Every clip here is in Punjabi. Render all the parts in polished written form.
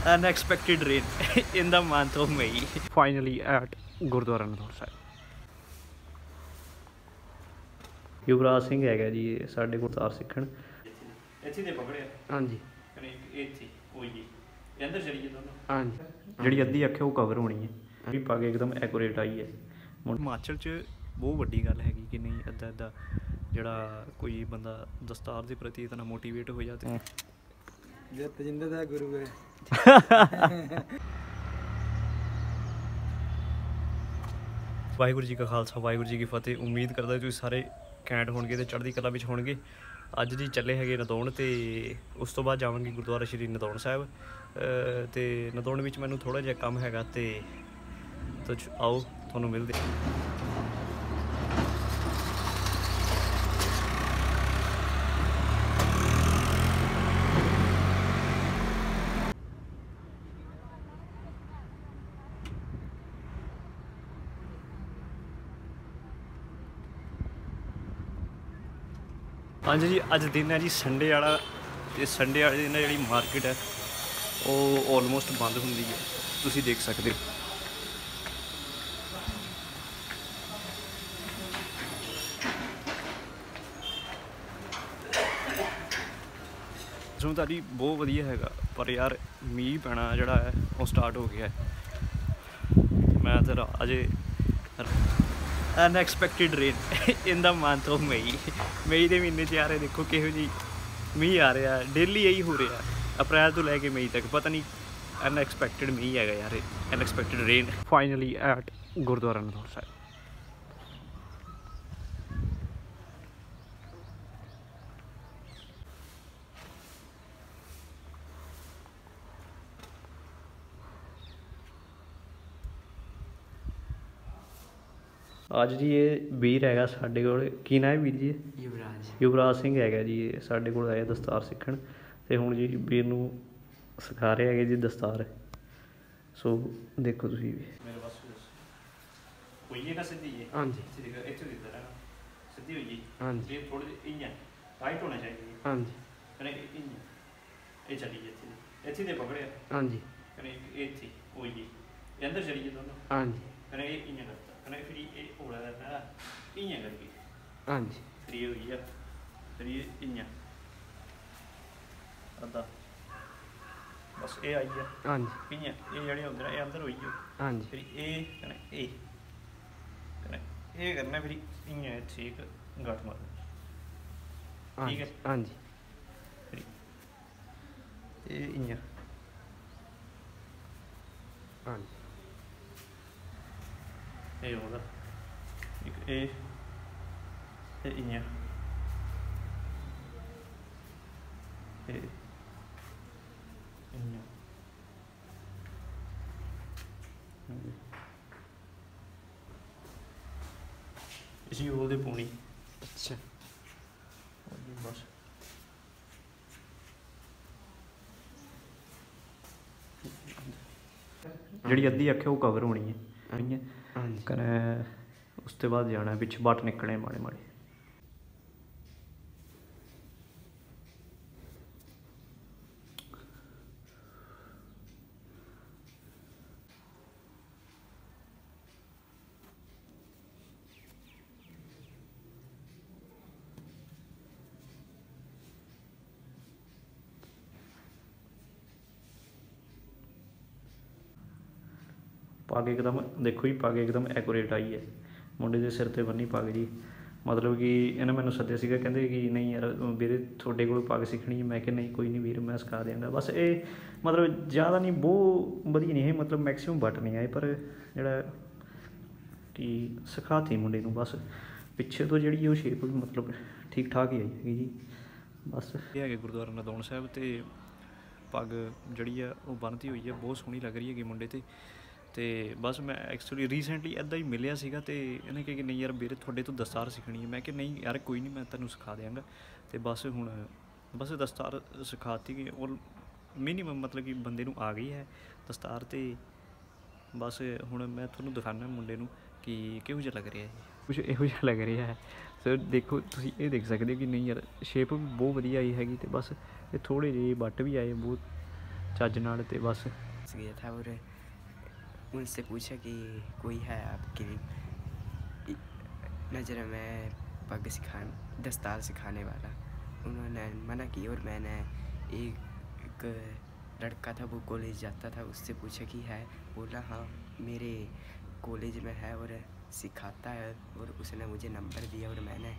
Unexpected rain in the month of May. Finally at Gurdwara Nadaur ਸਾਹਿਬ। ਯੁਵਰਾਜ ਸਿੰਘ ਹੈਗਾ ਜੀ ਸਾਡੇ ਕੋਲ ਤਾਰ ਸਿੱਖਣ ਇੱਥੇ ਦੇ ਪਕੜਿਆ। ਹਾਂਜੀ ਇੱਥੇ ਕੋਈ ਜੀ ਅੰਦਰ ਚਲੀਏ ਦੋਨੋਂ। ਹਾਂਜੀ ਜਿਹੜੀ ਅੱਧੀ ਅੱਖ ਉਹ ਕਵਰ ਹੋਣੀ ਹੈ ਵੀ ਪੱਗ ਇੱਕਦਮ ਐਕੂਰੇਟ ਆਈ ਹੈ। ਹਿਮਾਚਲ 'ਚ ਬਹੁਤ ਵੱਡੀ ਗੱਲ ਹੈਗੀ ਕਿ ਨਹੀਂ ਇੱਦਾਂ ਇੱਦਾਂ ਜਿਹੜਾ ਕੋਈ ਬੰਦਾ ਦਸਤਾਰ ਦੇ ਪ੍ਰਤੀ ਇਤਨਾ ਮੋਟੀਵੇਟ ਹੋ ਜਾਏ। ਜੇ ਤਜਿੰਦਰ ਦਾ ਗੁਰੂ ਹੈ। ਵਾਹਿਗੁਰੂ ਜੀ ਕਾ ਖਾਲਸਾ ਵਾਹਿਗੁਰੂ ਜੀ ਕੀ ਫਤਿਹ। ਉਮੀਦ ਕਰਦਾ ਤੁਸੀਂ ਸਾਰੇ ਕੈਂਟ ਹੋਣਗੇ ਅਤੇ ਚੜ੍ਹਦੀ ਕਲਾ ਵਿੱਚ ਹੋਣਗੇ। ਅੱਜ ਜੀ ਚੱਲੇ ਹੈਗੇ ਨਦੌਣ ਅਤੇ ਉਸ ਤੋਂ ਬਾਅਦ ਜਾਵਾਂਗੇ ਗੁਰਦੁਆਰਾ ਸ਼੍ਰੀ ਨਦੌਣ ਸਾਹਿਬ। ਅਤੇ ਨਦੌਣ ਵਿੱਚ ਮੈਨੂੰ ਥੋੜ੍ਹਾ ਜਿਹਾ ਕੰਮ ਹੈਗਾ ਅਤੇ ਆਓ ਤੁਹਾਨੂੰ ਮਿਲਦੇ। ਹਾਂਜੀ ਜੀ ਅੱਜ ਦਿਨ ਹੈ ਜੀ ਸੰਡੇ ਵਾਲਾ ਅਤੇ ਸੰਡੇ ਵਾਲੇ ਦਿਨ ਜਿਹੜੀ ਮਾਰਕੀਟ ਹੈ ਉਹ ਆਲਮੋਸਟ ਬੰਦ ਹੁੰਦੀ ਹੈ, ਤੁਸੀਂ ਦੇਖ ਸਕਦੇ ਹੋ। ਸਮਝਦਾਰੀ ਬਹੁਤ ਵਧੀਆ ਹੈਗਾ ਪਰ ਯਾਰ ਮੀਂਹ ਪੈਣਾ ਜਿਹੜਾ ਹੈ ਉਹ ਸਟਾਰਟ ਹੋ ਗਿਆ। ਮੈਂ ਤਾਂ ਅਜੇ unexpected rain in the month of May ਦੇ ਮਹੀਨੇ 'ਚ ਯਾਰ ਇਹ ਦੇਖੋ ਕਿਹੋ ਜਿਹੀ ਮੀਂਹ ਆ ਰਿਹਾ। ਡੇਲੀ ਇਹੀ ਹੋ ਰਿਹਾ ਅਪ੍ਰੈਲ ਤੋਂ ਲੈ ਕੇ ਮਈ ਤੱਕ। ਪਤਾ ਨਹੀਂ ਅਨਐਕਸਪੈਕਟਿਡ ਮੀਂਹ ਹੈਗਾ ਯਾਰ, unexpected rain. Finally at Gurdwara Nadaur Sahib. ਅੱਜ ਜੀ ਇਹ ਵੀਰ ਹੈਗਾ ਸਾਡੇ ਕੋਲ। ਕੀ ਨਾਂ ਹੈ ਵੀਰ ਜੀ? ਯੁਵਰਾਜ ਸਿੰਘ ਹੈਗਾ ਜੀ ਸਾਡੇ ਕੋਲ ਆਇਆ ਦਸਤਾਰ ਸਿੱਖਣ ਅਤੇ ਹੁਣ ਜੀ ਵੀਰ ਨੂੰ ਸਿਖਾ ਰਹੇ ਹੈਗੇ ਜੀ ਦਸਤਾਰ। ਸੋ ਦੇਖੋ ਤੁਸੀਂ ਵੀ। ਮੇਰੇ ਬਸ ਹੋਈਏ ਨਾ ਸਿੱਧੀ ਹੈ। ਹਾਂਜੀ ਇੱਥੇ ਦਿੱਤਾ ਸਿੱਧੀ ਹੋਈਏ। ਹਾਂਜੀ ਇਹ ਥੋੜ੍ਹੀ ਜਿਹੀ ਇੰਨਾ ਟਾਈਟ ਹੋਣਾ ਚਾਹੀਦਾ। ਹਾਂਜੀ ਇਹ ਚੱਲੀਏ ਇੱਥੇ ਦੇ ਪਕੜਿਆ। ਹਾਂਜੀ ਇੱਥੇ ਹੋਈਏ ਅੰਦਰ ਚਲੀਏ ਦੋਨੋਂ। ਹਾਂਜੀ ਇਹ ਇੰਨਾ ਕਰਤਾ ਫਿਰ ਇਹ ਹੋਲਾ ਕਰਨਾ ਇੰਨਾ ਕਰਕੇ। ਹਾਂਜੀ ਫਿਰ ਇਹ ਹੋਈ ਆ ਫਿਰ ਇਹ ਇੰਨਾ ਅੱਧਾ ਬਸ ਇਹ ਆਈ ਆ। ਹਾਂਜੀ ਇੰਨਾ ਇਹ ਜਿਹੜੇ ਹੁੰਦੇ ਨੇ ਇਹ ਅੰਦਰ ਹੋਈ ਆ। ਹਾਂਜੀ ਫਿਰ ਇਹ ਕਰਨਾ ਇਹ ਕਰਨਾ ਫਿਰ ਇੰਨਾ ਇੱਥੇ ਇੱਕ ਗੱਠ ਮਾਰਨਾ। ਠੀਕ ਹੈ। ਹਾਂਜੀ ਫਿਰ ਇਹ ਇੰਨਾ। ਹਾਂਜੀ ਇਹ ਉਹਦਾ ਇੱਕ ਇਹ ਇੰਨਾ ਇਹ ਇੰਨਾ। ਇਸੀ ਉਹਦੇ ਪੂਣੀ। ਅੱਛਾ ਬਸ ਜਿਹੜੀ ਅੱਧੀ ਅੱਖ ਉਹ ਕਵਰ ਹੋਣੀ ਹੈ। ਕਨੇ ਉਸ ਤੋਂ ਬਾਅਦ ਜਾਣਾ ਪਿੱਛੇ ਵੱਟ ਨਿਕਲਣੇ ਮਾੜੇ ਮਾੜੇ। ਪੱਗ ਇੱਕਦਮ ਦੇਖੋ ਜੀ ਪੱਗ ਇੱਕਦਮ ਐਕੂਰੇਟ ਆਈ ਹੈ। ਮੁੰਡੇ ਦੇ ਸਿਰ 'ਤੇ ਬੰਨੀ ਪੱਗ ਜੀ। ਮਤਲਬ ਕਿ ਇਹਨੇ ਮੈਨੂੰ ਸੱਦਿਆ ਸੀਗਾ ਕਹਿੰਦੇ ਕਿ ਨਹੀਂ ਯਾਰ ਵੀਰੇ ਤੁਹਾਡੇ ਕੋਲ ਪੱਗ ਸਿੱਖਣੀ ਹੈ। ਮੈਂ ਕਿਹਾ ਨਹੀਂ ਕੋਈ ਨਹੀਂ ਵੀਰ ਮੈਂ ਸਿਖਾ ਦਿਆਂਗਾ। ਬਸ ਇਹ ਮਤਲਬ ਜ਼ਿਆਦਾ ਨਹੀਂ ਬਹੁਤ ਵਧੀਆ ਨਹੀਂ ਹੈ ਮਤਲਬ ਮੈਕਸੀਮਮ ਵੱਟ ਨਹੀਂ ਆਏ ਪਰ ਜਿਹੜਾ ਕਿ ਸਿਖਾਤੀ ਮੁੰਡੇ ਨੂੰ। ਬਸ ਪਿੱਛੇ ਤੋਂ ਜਿਹੜੀ ਉਹ ਸ਼ੇਪ ਮਤਲਬ ਠੀਕ ਠਾਕ ਹੀ ਆਈ ਹੈਗੀ ਜੀ। ਬਸ ਇਹ ਹੈਗੇ ਗੁਰਦੁਆਰਾ ਨਦੌਣ ਸਾਹਿਬ ਅਤੇ ਪੱਗ ਜਿਹੜੀ ਆ ਉਹ ਬੰਨ੍ਹਤੀ ਹੋਈ ਹੈ। ਬਹੁਤ ਸੋਹਣੀ ਲੱਗ ਰਹੀ ਹੈਗੀ ਮੁੰਡੇ 'ਤੇ। ਅਤੇ ਬਸ ਮੈਂ ਐਕਚੁਅਲੀ ਰੀਸੈਂਟਲੀ ਇੱਦਾਂ ਹੀ ਮਿਲਿਆ ਸੀਗਾ ਅਤੇ ਇਹਨੇ ਕਿਹਾ ਕਿ ਨਹੀਂ ਯਾਰ ਵੀਰੇ ਤੁਹਾਡੇ ਤੋਂ ਦਸਤਾਰ ਸਿੱਖਣੀ ਹੈ। ਮੈਂ ਕਿਹਾ ਨਹੀਂ ਯਾਰ ਕੋਈ ਨਹੀਂ ਮੈਂ ਤੈਨੂੰ ਸਿਖਾ ਦਿਆਂਗਾ। ਅਤੇ ਬਸ ਹੁਣ ਬਸ ਦਸਤਾਰ ਸਿਖਾਤੀ ਗਈ ਔਰ ਮਿਨੀਮਮ ਮਤਲਬ ਕਿ ਬੰਦੇ ਨੂੰ ਆ ਗਈ ਹੈ ਦਸਤਾਰ। ਅਤੇ ਬਸ ਹੁਣ ਮੈਂ ਤੁਹਾਨੂੰ ਦਿਖਾਉਂਦਾ ਮੁੰਡੇ ਨੂੰ ਕਿ ਕਿਹੋ ਜਿਹਾ ਲੱਗ ਰਿਹਾ ਹੈ। ਕੁਛ ਇਹੋ ਜਿਹਾ ਲੱਗ ਰਿਹਾ ਹੈ। ਸਰ ਦੇਖੋ ਤੁਸੀਂ ਇਹ ਦੇਖ ਸਕਦੇ ਹੋ ਕਿ ਨਹੀਂ ਯਾਰ ਸ਼ੇਪ ਵੀ ਬਹੁਤ ਵਧੀਆ ਆਈ ਹੈਗੀ। ਅਤੇ ਬਸ ਇਹ ਥੋੜ੍ਹੇ ਜਿਹੇ ਵੱਟ ਵੀ ਆਏ ਬਹੁਤ ਚੱਜ ਨਾਲ ਤੇ बस गया था और उनसे पूछा कि कोई है आपकी नज़र में पग दस्तार सिखाने वाला। उन्होंने मना की और मैंने एक लड़का था वो कॉलेज जाता था, उससे पूछा कि है, बोला हाँ मेरे कॉलेज में है और सिखाता है, और उसने मुझे नंबर दिया और मैंने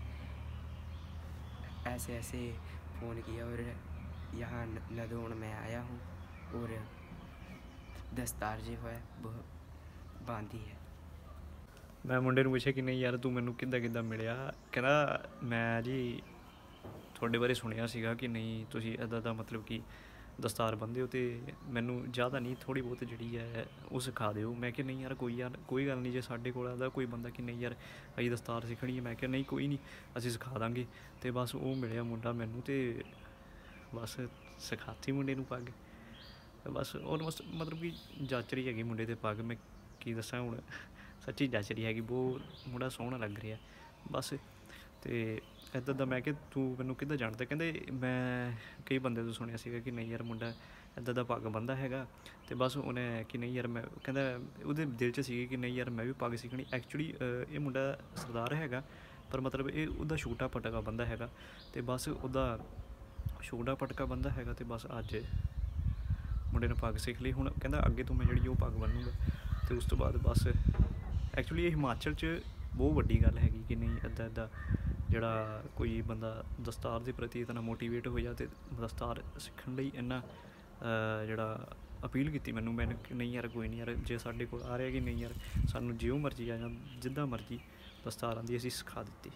ऐसे ऐसे फ़ोन किया और यहाँ नदौन में आया हूँ और दस्तार जो है वो बांधी है। मैं मुंडे ਨੂੰ ਪੁੱਛਿਆ ਕਿ ਨਹੀਂ ਯਾਰ ਤੂੰ ਮੈਨੂੰ ਕਿੱਦਾਂ ਮਿਲਿਆ, ਕਹਿੰਦਾ ਮੈਂ ਜੀ ਤੁਹਾਡੇ ਬਾਰੇ ਸੁਣਿਆ ਸੀਗਾ ਕਿ ਨਹੀਂ ਤੁਸੀਂ ਇੱਦਾਂ ਦਾ ਮਤਲਬ ਕਿ ਦਸਤਾਰ ਬੰਨ੍ਹਦੇ ਹੋ ਅਤੇ ਮੈਨੂੰ ਜ਼ਿਆਦਾ ਨਹੀਂ ਥੋੜ੍ਹੀ ਬਹੁਤ ਜਿਹੜੀ ਹੈ ਉਹ ਸਿਖਾ ਦਿਓ। ਮੈਂ ਕਿਹਾ ਨਹੀਂ ਯਾਰ ਕੋਈ ਗੱਲ ਨਹੀਂ, ਜੇ ਸਾਡੇ ਕੋਲ ਆਦਾ ਕੋਈ ਬੰਦਾ ਕਿ ਨਹੀਂ ਯਾਰ ਅਸੀਂ ਦਸਤਾਰ ਸਿੱਖਣੀ ਹੈ, ਮੈਂ ਕਿਹਾ ਨਹੀਂ ਕੋਈ ਨਹੀਂ ਅਸੀਂ ਸਿਖਾ ਦਾਂਗੇ। ਅਤੇ ਬਸ ਉਹ ਮਿਲਿਆ ਮੁੰਡਾ ਮੈਨੂੰ ਅਤੇ ਬਸ ਸਿਖਾਤੀ ਮੁੰਡੇ ਨੂੰ ਪੱਗ। ਬਸ ਆਲਮੋਸਟ ਮਤਲਬ ਕਿ ਜੱਚ ਰਹੀ ਹੈਗੀ ਮੁੰਡੇ 'ਤੇ ਪੱਗ, ਮੈਂ ਕੀ ਦੱਸਾਂ ਹੁਣ, ਸੱਚੀ ਜੱਚ ਰਹੀ ਹੈਗੀ, ਬਹੁਤ ਮੁੰਡਾ ਸੋਹਣਾ ਲੱਗ ਰਿਹਾ ਬਸ। ਅਤੇ ਇੱਦਾਂ ਦਾ ਮੈਂ ਕਿਹਾ ਤੂੰ ਮੈਨੂੰ ਕਿੱਦਾਂ ਜਾਣਦਾ, ਕਹਿੰਦੇ ਮੈਂ ਕਈ ਬੰਦੇ ਤੋਂ ਸੁਣਿਆ ਸੀਗਾ ਕਿ ਨਹੀਂ ਯਾਰ ਮੁੰਡਾ ਇੱਦਾਂ ਦਾ ਪੱਗ ਬੰਨ੍ਹਦਾ ਹੈਗਾ। ਅਤੇ ਬਸ ਉਹਨੇ ਕਿ ਨਹੀਂ ਯਾਰ ਮੈਂ ਕਹਿੰਦਾ ਉਹਦੇ ਦਿਲ 'ਚ ਸੀਗੀ ਕਿ ਨਹੀਂ ਯਾਰ ਮੈਂ ਵੀ ਪੱਗ ਸਿੱਖਣੀ। ਐਕਚੁਅਲੀ ਇਹ ਮੁੰਡਾ ਸਰਦਾਰ ਹੈਗਾ, ਪਰ ਮਤਲਬ ਇਹ ਉਹਦਾ ਛੋਟਾ ਪਟਕਾ ਬੰਨ੍ਹਦਾ ਹੈਗਾ, ਅਤੇ ਬਸ ਉਹਦਾ ਛੋਟਾ ਪਟਕਾ ਬੰਨ੍ਹਦਾ ਹੈਗਾ। ਅਤੇ ਬਸ ਅੱਜ ਮੁੰਡੇ ਨੇ ਪੱਗ ਸਿੱਖ ਲਈ, ਹੁਣ ਕਹਿੰਦਾ ਅੱਗੇ ਤੋਂ ਮੈਂ ਜਿਹੜੀ ਉਹ ਪੱਗ ਬੰਨੂੰਗਾ। ਅਤੇ ਉਸ ਤੋਂ ਬਾਅਦ ਬਸ ਐਕਚੁਅਲੀ ਇਹ ਹਿਮਾਚਲ 'ਚ ਬਹੁਤ ਵੱਡੀ ਗੱਲ ਹੈਗੀ ਕਿ ਨਹੀਂ ਇੱਦਾਂ ਜਿਹੜਾ ਕੋਈ ਬੰਦਾ ਦਸਤਾਰ ਦੇ ਪ੍ਰਤੀ ਇਤਨਾ ਮੋਟੀਵੇਟ ਹੋ ਜਾ ਅਤੇ ਦਸਤਾਰ ਸਿੱਖਣ ਲਈ ਇੰਨਾ ਜਿਹੜਾ ਅਪੀਲ ਕੀਤੀ ਮੈਨੂੰ ਕਿ ਨਹੀਂ ਯਾਰ ਕੋਈ ਨਹੀਂ ਯਾਰ, ਜੇ ਸਾਡੇ ਕੋਲ ਆ ਰਿਹਾ ਕਿ ਨਹੀਂ ਯਾਰ ਸਾਨੂੰ ਜਿਉਂ ਮਰਜ਼ੀ ਆ ਜਾਂ ਜਿੱਦਾਂ ਮਰਜ਼ੀ ਦਸਤਾਰ ਆਉਂਦੀ ਅਸੀਂ ਸਿਖਾ ਦਿੱਤੀ।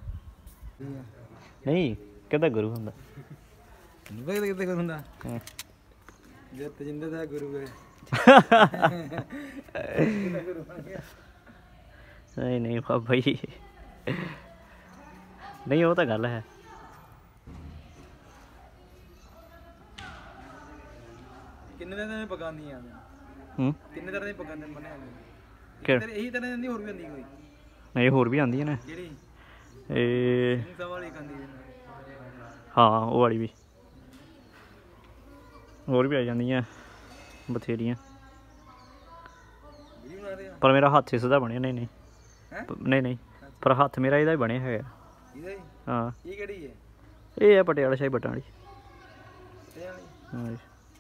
ਨਹੀਂ ਕਹਿੰਦਾ ਗੁਰੂ ਹੁੰਦਾ ਕਿਤੇ ਗੁਰੂ ਹੁੰਦਾ ਜੇ ਤਜਿੰਦਰ ਦਾ ਗੁਰੂ ਹੈ। ਨਹੀਂ ਬਾਬਾ ਜੀ, ਨਹੀਂ ਉਹ ਤਾਂ ਗੱਲ ਹੈ। ਕਿੰਨੇ ਤਰ੍ਹਾਂ ਦੀਆਂ ਪੱਗਾਂ ਆਉਂਦੀਆਂ ਕਿੰਨੇ ਤਰ੍ਹਾਂ ਦੀਆਂ ਪੱਗਾਂ ਬੰਨ੍ਹੇ ਜਾਂਦੇ ਇਹੀ ਤਰ੍ਹਾਂ ਦੀ ਹੋਰ ਵੀ ਆਉਂਦੀ ਕੋਈ? ਨਹੀਂ ਹੋਰ ਵੀ ਆਉਂਦੀਆਂ ਨੇ, ਜਿਹੜੀ ਇਹ ਸਿੰਘ ਵਾਲੀ ਆਉਂਦੀ ਹਾਂ ਉਹ ਵਾਲੀ ਵੀ, ਹੋਰ ਵੀ ਆ ਜਾਂਦੀਆਂ ਬਥੇਰੀਆਂ, ਪਰ ਮੇਰਾ ਹੱਥ ਇਸ ਦਾ ਬਣਿਆ। ਨਹੀਂ ਪਰ ਹੱਥ ਮੇਰਾ ਇਹਦਾ ਹੀ ਬਣਿਆ ਹੈਗਾ। ਹਾਂ ਇਹ ਕਿਹੜੀ ਹੈ? ਇਹ ਹੈ ਪਟਿਆਲਾ ਸ਼ਾਹੀ ਬੱਟਾਂ ਵਾਲੀ। ਹਾਂ ਜੀ।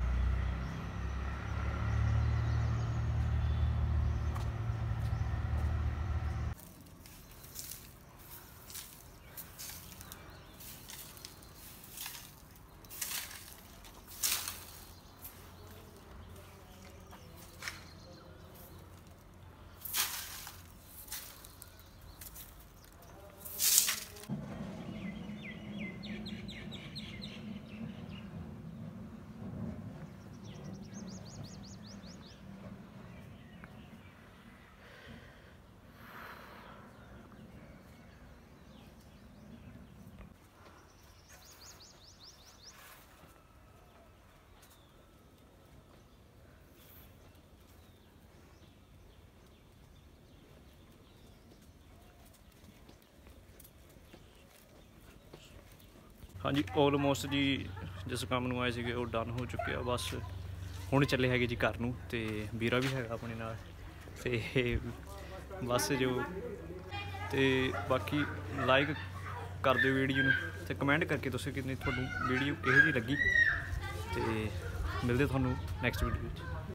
ਹਾਂਜੀ ਆਲਮੋਸਟ ਜੀ ਜਿਸ ਕੰਮ ਨੂੰ ਆਏ ਸੀਗੇ ਉਹ ਡਨ ਹੋ ਚੁੱਕਿਆ। ਬਸ ਹੁਣ ਚੱਲੇ ਹੈਗੇ ਜੀ ਘਰ ਨੂੰ, ਅਤੇ ਵੀਰਾ ਵੀ ਹੈਗਾ ਆਪਣੇ ਨਾਲ, ਅਤੇ ਬਸ ਜੋ ਅਤੇ ਬਾਕੀ ਲਾਈਕ ਕਰ ਦਿਓ ਵੀਡੀਓ ਨੂੰ, ਅਤੇ ਕਮੈਂਟ ਕਰਕੇ ਦੱਸੋ ਕਿ ਤੁਹਾਨੂੰ ਵੀਡੀਓ ਕਿਹੋ ਜਿਹੀ ਲੱਗੀ, ਅਤੇ ਮਿਲਦੇ ਤੁਹਾਨੂੰ ਨੈਕਸਟ ਵੀਡੀਓ ਵਿੱਚ।